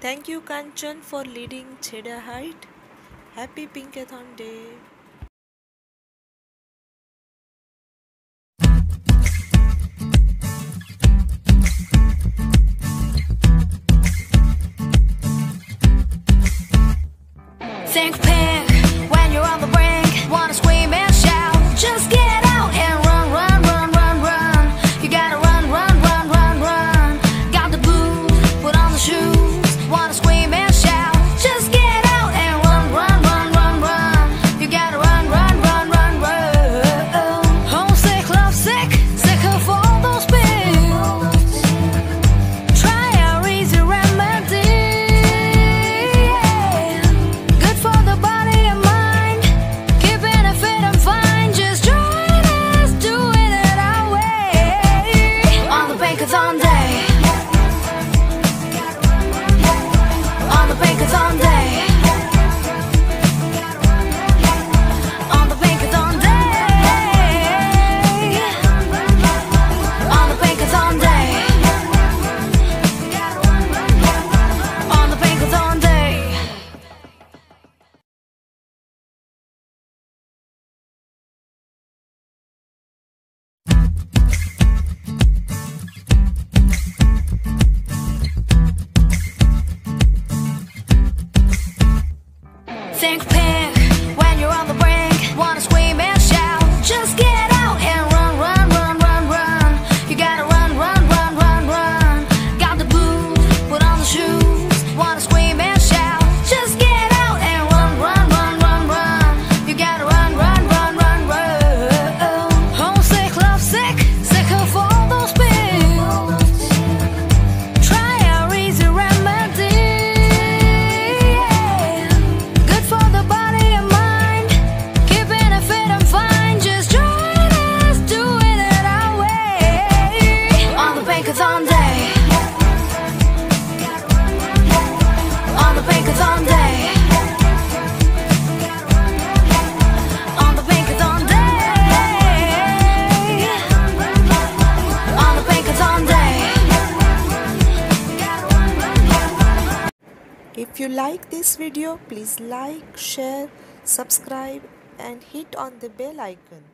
Thank you Kanchan for leading Chheda height. Happy Pinkathon Day. Think pink when you're on the brink. Wanna scream and shout. Just get out and run, run, run, run, run. You gotta run, run, run, run, run. Got the boots, put on the shoes. Wanna scream and shout. Just get out and run, run, run, run, run. You gotta run, run, run, run, run. Homesick, lovesick, sick of all those pills. Try our easy remedy. Pinkathon day. On the Pinkathon day. On the Pinkathon day. On the Pinkathon day. On the Pinkathon day. Think pink when you're on the brink. Wanna scream and shout. Just get out and run, run, run, run, run. You gotta run, run, run, run, run. Got the boots, put on the shoes. Wanna scream and shout. Just get out and run, run, run, run, run. You gotta run, run, run, run, run. Homesick, lovesick, sick of all those pills. Try our easy remedy. Pinkathon day. On the Pinkathon day. On the Pinkathon day. On the Pinkathon day. If you like this video, please like, share, subscribe and hit on the bell icon.